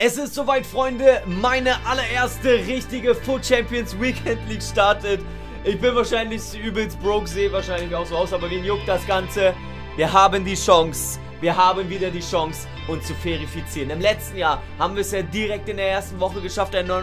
Es ist soweit, Freunde, meine allererste richtige Foot Champions Weekend League startet. Ich bin wahrscheinlich übelst broke, sehe wahrscheinlich auch so aus, aber wen juckt das Ganze? Wir haben die Chance, wir haben wieder die Chance, uns zu verifizieren. Im letzten Jahr haben wir es ja direkt in der ersten Woche geschafft, ein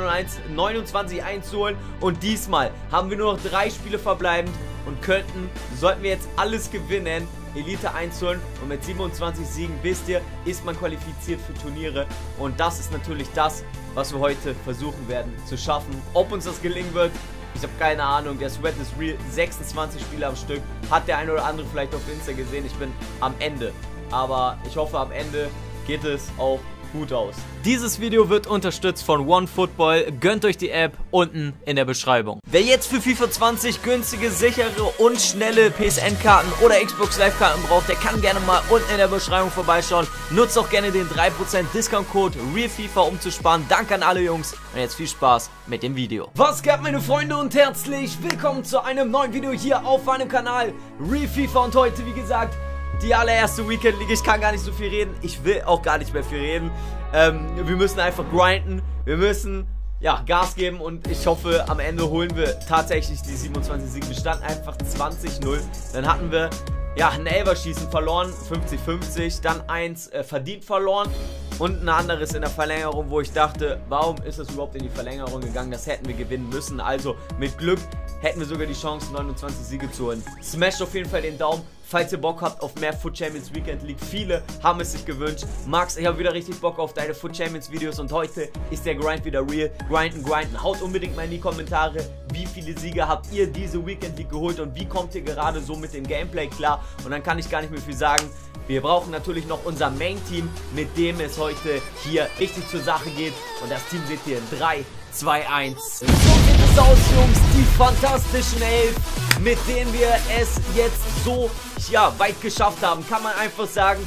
29 einzuholen. Und diesmal haben wir nur noch 3 Spiele verbleibend und sollten wir jetzt alles gewinnen, Elite einzuholen. Und mit 27 Siegen, wisst ihr, ist man qualifiziert für Turniere. Und das ist natürlich das, was wir heute versuchen werden zu schaffen. Ob uns das gelingen wird, ich habe keine Ahnung. Der Sweat ist real. 26 Spiele am Stück. Hat der eine oder andere vielleicht auf Insta gesehen. Ich bin am Ende. Aber ich hoffe, am Ende geht es auch gut aus. Dieses Video wird unterstützt von OneFootball. Gönnt euch die App unten in der Beschreibung. Wer jetzt für FIFA 20 günstige, sichere und schnelle PSN-Karten oder Xbox Live-Karten braucht, der kann gerne mal unten in der Beschreibung vorbeischauen. Nutzt auch gerne den 3% Discount-Code RealFIFA, um zu sparen. Danke an alle Jungs und jetzt viel Spaß mit dem Video. Was geht, meine Freunde, und herzlich willkommen zu einem neuen Video hier auf meinem Kanal RealFIFA. Und heute, wie gesagt, die allererste Weekend League. Ich kann gar nicht so viel reden. Ich will auch gar nicht mehr viel reden. Wir müssen einfach grinden. Wir müssen, ja, Gas geben. Und ich hoffe, am Ende holen wir tatsächlich die 27 Siege. Wir standen einfach 20-0. Dann hatten wir, ja, ein Elferschießen verloren. 50-50. Dann eins verdient verloren. Und ein anderes in der Verlängerung, wo ich dachte, warum ist das überhaupt in die Verlängerung gegangen? Das hätten wir gewinnen müssen. Also mit Glück hätten wir sogar die Chance, 29 Siege zu holen. Smasht auf jeden Fall den Daumen, falls ihr Bock habt auf mehr Foot Champions Weekend League. Viele haben es sich gewünscht. Max, ich habe wieder richtig Bock auf deine Foot Champions Videos und heute ist der Grind wieder real. Grinden. Haut unbedingt mal in die Kommentare, wie viele Siege habt ihr diese Weekend League geholt und wie kommt ihr gerade so mit dem Gameplay klar? Und dann kann ich gar nicht mehr viel sagen. Wir brauchen natürlich noch unser Main-Team, mit dem es heute hier richtig zur Sache geht. Und das Team seht ihr in 3, 2, 1. So sieht es aus, Jungs. Die fantastischen 11, mit denen wir es jetzt so, ja, weit geschafft haben. Kann man einfach sagen,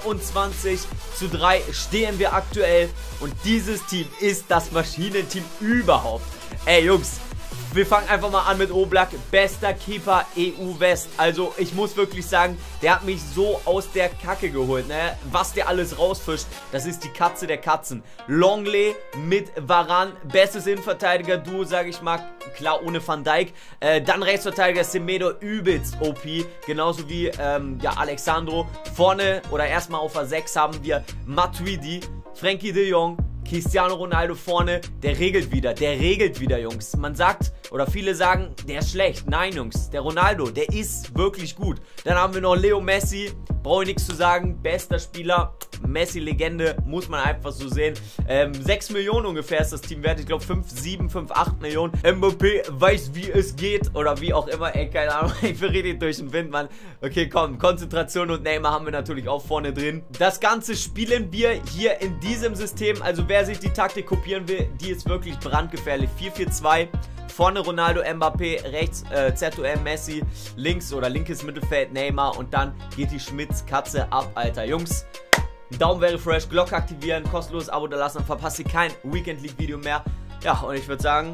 24:3 stehen wir aktuell. Und dieses Team ist das Maschinenteam überhaupt. Ey, Jungs. Wir fangen einfach mal an mit Oblak, bester Keeper EU West. Also ich muss wirklich sagen, der hat mich so aus der Kacke geholt, ne? Was der alles rausfischt, das ist die Katze der Katzen. Longley mit Varane, bestes Innenverteidiger-Duo, sage ich mal. Klar, ohne Van Dijk. Dann Rechtsverteidiger Semedo, übelst OP. Genauso wie ja, Alexandro. Vorne oder erstmal auf der 6 haben wir Matuidi, Frenkie de Jong, Cristiano Ronaldo vorne, der regelt wieder, Jungs. Man sagt, oder viele sagen, der ist schlecht. Nein, Jungs, der Ronaldo, der ist wirklich gut. Dann haben wir noch Leo Messi, brauche ich nichts zu sagen, bester Spieler, Messi-Legende, muss man einfach so sehen. 6 Millionen ungefähr ist das Team wert, ich glaube 5, 7, 5, 8 Millionen. Mbappé weiß, wie es geht, oder wie auch immer, ey, keine Ahnung, ich verrede durch den Wind, Mann. Okay, komm, Konzentration und Neymar haben wir natürlich auch vorne drin. Das Ganze spielen wir hier in diesem System, also wer sich die Taktik kopieren will, die ist wirklich brandgefährlich. 4-4-2, vorne Ronaldo, Mbappé, rechts ZOM, Messi, links oder linkes Mittelfeld Neymar und dann geht die Schmitz-Katze ab, Alter. Jungs, Daumen wäre fresh, Glocke aktivieren, kostenloses Abo da lassen, dann verpasst ihr kein Weekend League Video mehr. Ja, und ich würde sagen,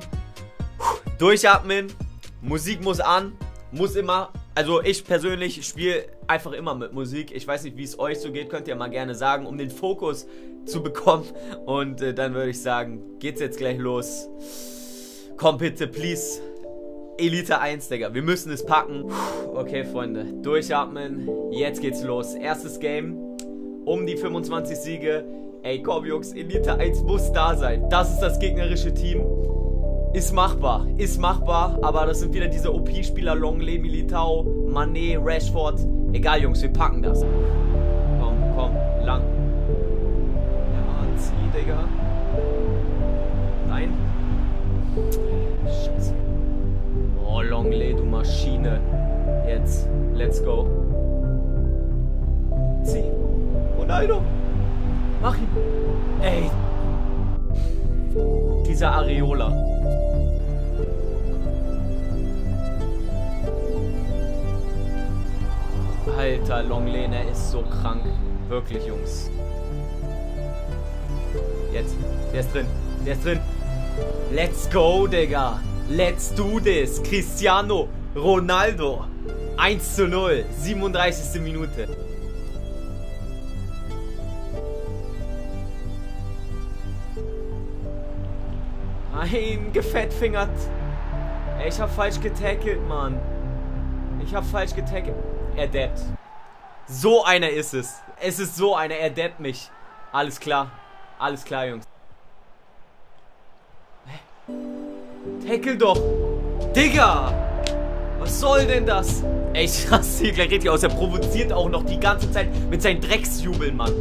durchatmen, Musik muss an, muss immer. Also ich persönlich spiele einfach immer mit Musik. Ich weiß nicht, wie es euch so geht, könnt ihr mal gerne sagen, um den Fokus zu bekommen. Und dann würde ich sagen, geht's jetzt gleich los. Komm bitte, please. Elite 1, Digga. Wir müssen es packen. Okay, Freunde. Durchatmen. Jetzt geht's los. Erstes Game. Um die 25 Siege. Ey, komm, Jungs. Elite 1 muss da sein. Das ist das gegnerische Team. Ist machbar, aber das sind wieder diese OP-Spieler, Longley, Militao, Mané, Rashford. Egal, Jungs, wir packen das. Komm, lang. Ja, zieh, Digga. Rein. Scheiße. Oh, Longley, du Maschine. Jetzt, let's go. Zieh. Ronaldo. Mach ihn. Ey. Dieser Areola. Alter, Longley, er ist so krank. Wirklich, Jungs. Jetzt. Der ist drin. Let's go, Digga. Let's do this. Cristiano Ronaldo. 1:0. 37. Minute. Nein, gefettfingert. Ey, ich hab falsch getackelt, Mann. Ich hab falsch getackelt. Er dappt. So einer ist es. Es ist so einer. Er dappt mich. Alles klar. Alles klar, Jungs. Hä? Tackle doch. Digga. Was soll denn das? Ey, ich raste hier gleich richtig aus. Er provoziert auch noch die ganze Zeit mit seinen Drecksjubeln, Mann.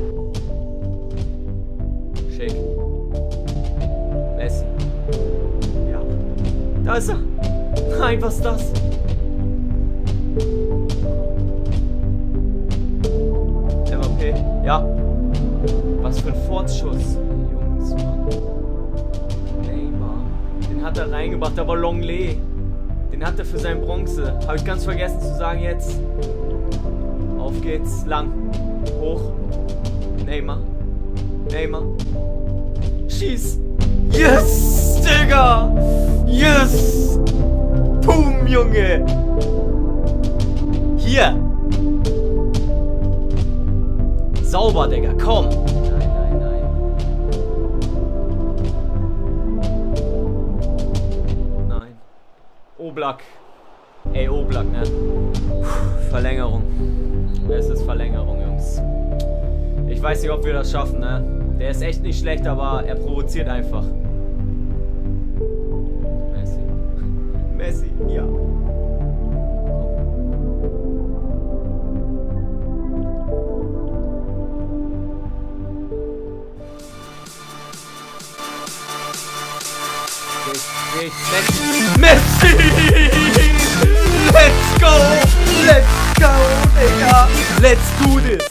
Shake. Messi. Ja. Da ist er. Nein, was ist das? MAP. Ja. Was für ein Fortschuss. Jungs, Mann. Neymar. Den hat er reingebracht, aber Longley. Den hat er für sein Bronze. Habe ich ganz vergessen zu sagen jetzt. Auf geht's. Lang. Hoch. Neymar. Neymar. Schieß. Yes, Digga. Yes. Boom, Junge. Hier. Sauber, Digga. Komm. Nein, nein, nein. Nein. Oblak. Ey, Oblak, ne? Verlängerung. Es ist Verlängerung, Jungs. Ich weiß nicht, ob wir das schaffen, ne? Der ist echt nicht schlecht, aber er provoziert einfach. Messi. Messi, ja. Messi! Let's go! Let's go, Digga! Let's do this!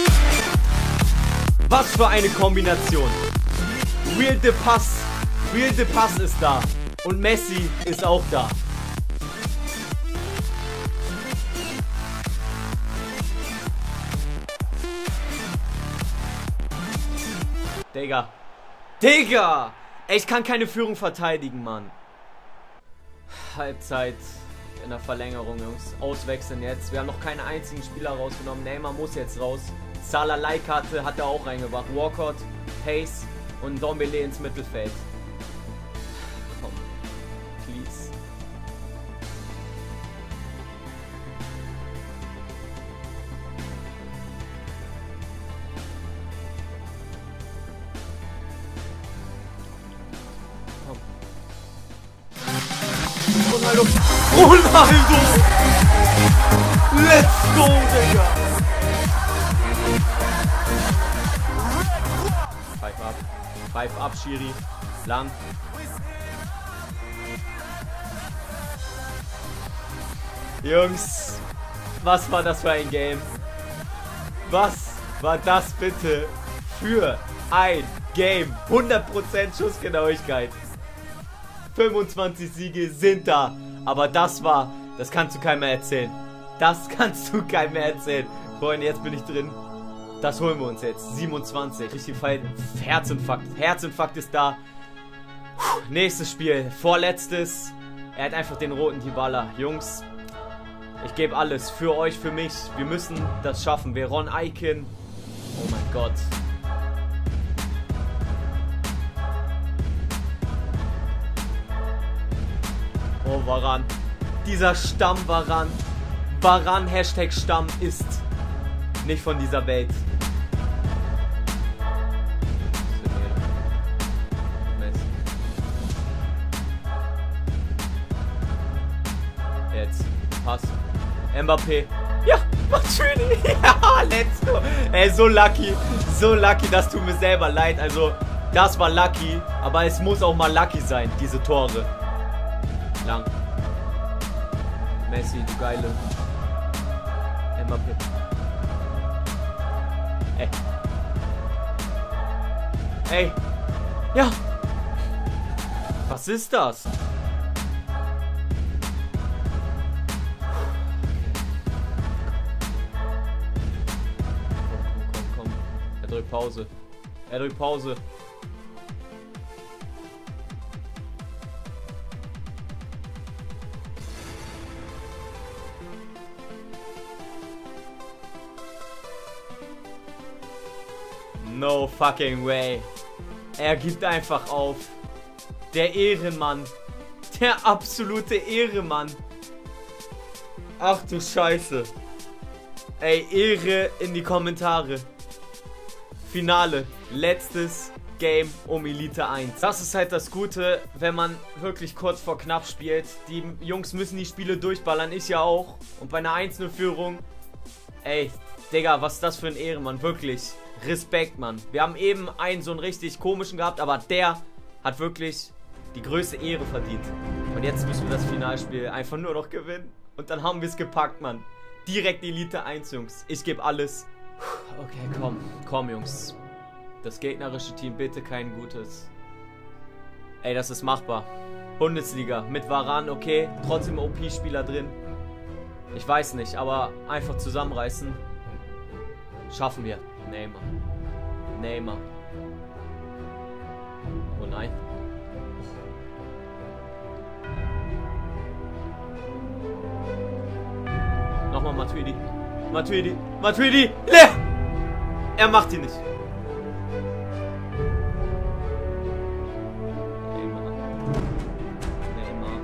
Was für eine Kombination! Real the Pass ist da. Und Messi ist auch da. Digga! Digga! Ey, ich kann keine Führung verteidigen, Mann. Halbzeit in der Verlängerung, Jungs. Auswechseln jetzt. Wir haben noch keinen einzigen Spieler rausgenommen. Neymar muss jetzt raus. Salah Leihkarte hat er auch reingebracht. Walcott, Pace und Dombele ins Mittelfeld. Komm. Please. Ronaldo! Ronaldo! Let's go, Digga! Pfeif ab, Schiri. Lang. Jungs, was war das für ein Game? Was war das bitte für ein Game? 100% Schussgenauigkeit. 25 Siege sind da. Aber das kannst du keinem mehr erzählen. Das kannst du keinem mehr erzählen. Freunde, jetzt bin ich drin. Das holen wir uns jetzt. 27. Richtig feiern. Herzinfarkt. Herzinfarkt ist da. Nächstes Spiel. Vorletztes. Er hat einfach den roten Dybala. Jungs, ich gebe alles. Für euch, für mich. Wir müssen das schaffen. Veron Icon. Oh mein Gott. Oh, Varane. Dieser Stamm Varane. Varane Hashtag Stamm ist nicht von dieser Welt. Jetzt. Pass. Mbappé. Ja, natürlich. Ja, let's go. Ey, so lucky. So lucky, das tut mir selber leid. Also, das war lucky. Aber es muss auch mal lucky sein, diese Tore. Lang. Messi, du Geile. Mbappé. Ey. Ey. Ja. Was ist das? Komm. Er drückt Pause. Er drückt Pause. No fucking way. Er gibt einfach auf. Der Ehrenmann. Der absolute Ehrenmann. Ach du Scheiße. Ey, Ehre in die Kommentare. Finale. Letztes Game um Elite 1. Das ist halt das Gute, wenn man wirklich kurz vor knapp spielt. Die Jungs müssen die Spiele durchballern, ich ja auch. Und bei einer 1-0-Führung, ey, Digga, was ist das für ein Ehrenmann, wirklich. Respekt, Mann. Wir haben eben einen so einen richtig komischen gehabt, aber der hat wirklich die größte Ehre verdient. Und jetzt müssen wir das Finalspiel einfach nur noch gewinnen. Und dann haben wir es gepackt, Mann. Direkt Elite 1, Jungs. Ich gebe alles. Okay, komm, Jungs. Das gegnerische Team, bitte kein gutes. Ey, das ist machbar. Bundesliga mit Varane, okay. Trotzdem OP-Spieler drin. Ich weiß nicht, aber einfach zusammenreißen. Schaffen wir. Neymar. Oh nein. Nochmal Matuidi. Ne! Er macht ihn nicht. Neymar.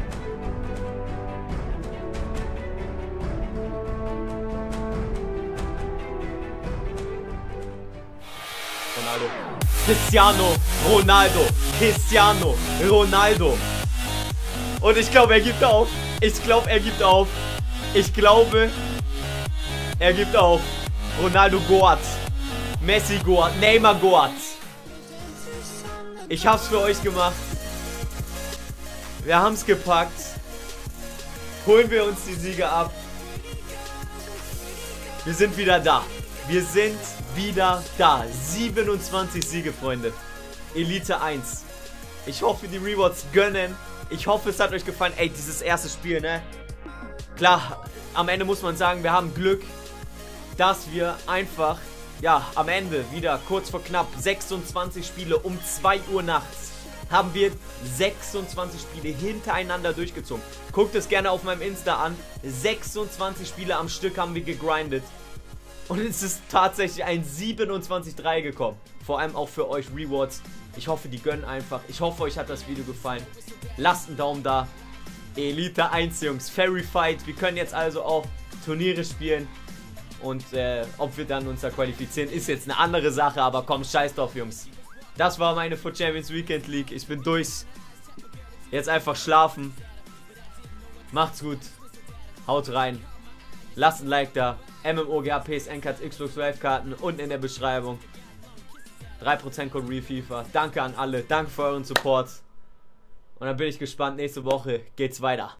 Cristiano Ronaldo. Und ich glaube, er gibt auf. Ronaldo Goat. Messi Goat. Neymar Goat. Ich hab's für euch gemacht. Wir haben's gepackt. Holen wir uns die Siege ab. Wir sind wieder da. 27 Siege, Freunde. Elite 1. Ich hoffe, die Rewards gönnen. Ich hoffe, es hat euch gefallen. Ey, dieses erste Spiel, ne? Klar, am Ende muss man sagen, wir haben Glück, dass wir einfach, ja, am Ende wieder kurz vor knapp 26 Spiele um 2 Uhr nachts haben wir 26 Spiele hintereinander durchgezogen. Guckt es gerne auf meinem Insta an. 26 Spiele am Stück haben wir gegrindet. Und es ist tatsächlich ein 27-3 gekommen. Vor allem auch für euch Rewards. Ich hoffe, die gönnen einfach. Ich hoffe, euch hat das Video gefallen. Lasst einen Daumen da. Elite 1, Jungs. Fairy Fight. Wir können jetzt also auch Turniere spielen. Und ob wir dann uns da qualifizieren, ist jetzt eine andere Sache. Aber komm, scheiß drauf, Jungs. Das war meine FUT Champions Weekend League. Ich bin durch. Jetzt einfach schlafen. Macht's gut. Haut rein. Lasst ein Like da. MMO, GAPs, N-Cards, Xbox Live Karten unten in der Beschreibung. 3% Code RealFIFA. Danke an alle. Danke für euren Support. Und dann bin ich gespannt. Nächste Woche geht's weiter.